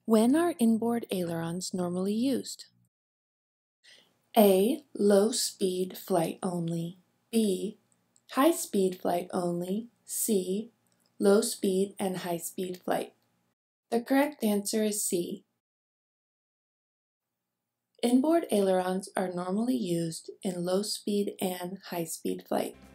When are inboard ailerons normally used? A. Low-speed flight only. B. High-speed flight only. C. Low-speed and high-speed flight. The correct answer is C. Inboard ailerons are normally used in low-speed and high-speed flight.